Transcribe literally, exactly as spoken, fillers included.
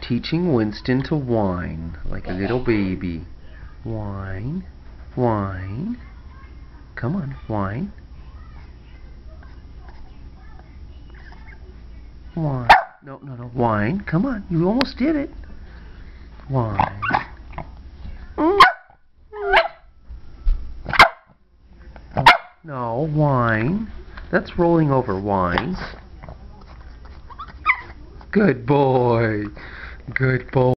teaching Winston to whine like a little baby. Whine, whine. Come on, whine. Whine. No, no, no, whine. Come on, you almost did it. Whine. No, whine. That's rolling over. Whine. Good boy. Good boy.